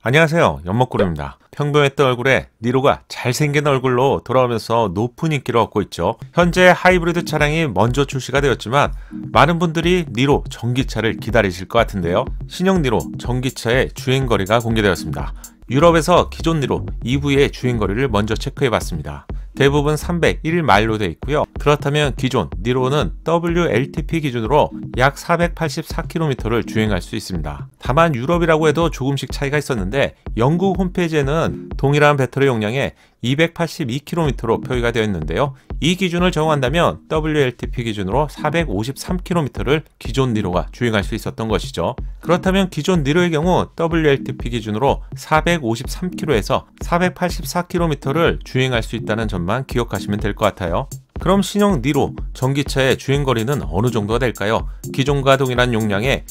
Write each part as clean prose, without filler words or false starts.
안녕하세요, 연목구름입니다. 평범했던 얼굴에 니로가 잘생긴 얼굴로 돌아오면서 높은 인기를 얻고 있죠. 현재 하이브리드 차량이 먼저 출시가 되었지만 많은 분들이 니로 전기차를 기다리실 것 같은데요. 신형 니로 전기차의 주행거리가 공개되었습니다. 유럽에서 기존 니로 EV의 주행거리를 먼저 체크해봤습니다. 대부분 301마일로 되어 있고요. 그렇다면 기존 니로는 WLTP 기준으로 약 484km를 주행할 수 있습니다. 다만 유럽이라고 해도 조금씩 차이가 있었는데 영국 홈페이지에는 동일한 배터리 용량에 282km로 표기가 되어 있는데요. 이 기준을 적용한다면 WLTP 기준으로 453km를 기존 니로가 주행할 수 있었던 것이죠. 그렇다면 기존 니로의 경우 WLTP 기준으로 453km에서 484km를 주행할 수 있다는 점만 기억하시면 될 것 같아요. 그럼 신형 니로 전기차의 주행거리는 어느 정도가 될까요? 기존과 동일한 용량의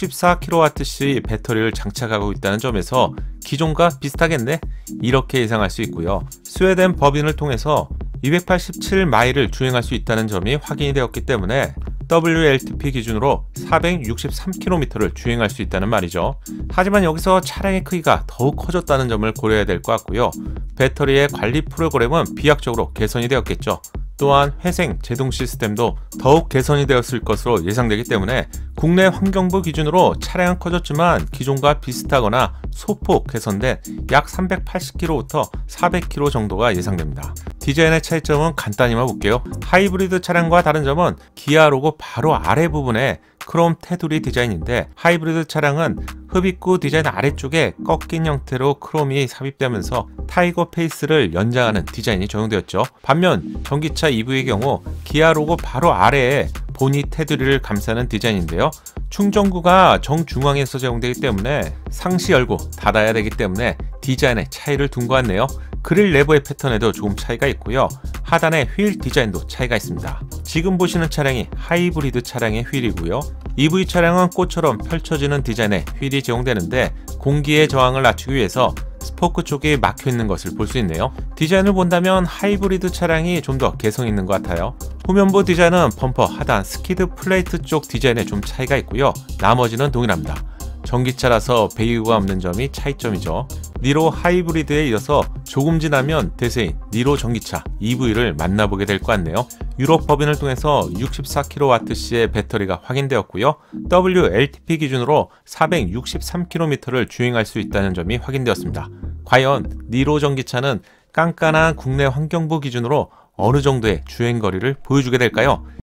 64kWh 배터리를 장착하고 있다는 점에서 기존과 비슷하겠네? 이렇게 예상할 수 있고요. 스웨덴 법인을 통해서 287마일을 주행할 수 있다는 점이 확인이 되었기 때문에 WLTP 기준으로 463km를 주행할 수 있다는 말이죠. 하지만 여기서 차량의 크기가 더욱 커졌다는 점을 고려해야 될 것 같고요. 배터리의 관리 프로그램은 비약적으로 개선이 되었겠죠. 또한 회생 제동 시스템도 더욱 개선이 되었을 것으로 예상되기 때문에 국내 환경부 기준으로 차량은 커졌지만 기존과 비슷하거나 소폭 개선된 약 380km부터 400km 정도가 예상됩니다. 디자인의 차이점은 간단히만 볼게요. 하이브리드 차량과 다른 점은 기아 로고 바로 아래 부분에 크롬 테두리 디자인인데 하이브리드 차량은 흡입구 디자인 아래쪽에 꺾인 형태로 크롬이 삽입되면서 타이거 페이스를 연장하는 디자인이 적용되었죠. 반면 전기차 EV의 경우 기아 로고 바로 아래에 보니 테두리를 감싸는 디자인인데요. 충전구가 정중앙에서 제공되기 때문에 상시 열고 닫아야 되기 때문에 디자인의 차이를 둔 것 같네요. 그릴 레버의 패턴에도 조금 차이가 있고요. 하단의 휠 디자인도 차이가 있습니다. 지금 보시는 차량이 하이브리드 차량의 휠이고요. EV 차량은 꽃처럼 펼쳐지는 디자인의 휠이 제공되는데 공기의 저항을 낮추기 위해서 스포크 쪽이 막혀 있는 것을 볼 수 있네요. 디자인을 본다면 하이브리드 차량이 좀 더 개성 있는 것 같아요. 후면부 디자인은 범퍼 하단 스키드 플레이트 쪽 디자인에 좀 차이가 있고요. 나머지는 동일합니다. 전기차라서 배기구가 없는 점이 차이점이죠. 니로 하이브리드에 이어서 조금 지나면 대세인 니로 전기차 EV를 만나보게 될 것 같네요. 유럽 법인을 통해서 64kWh의 배터리가 확인되었고요. WLTP 기준으로 463km를 주행할 수 있다는 점이 확인되었습니다. 과연 니로 전기차는 깐깐한 국내 환경부 기준으로 어느 정도의 주행거리를 보여주게 될까요?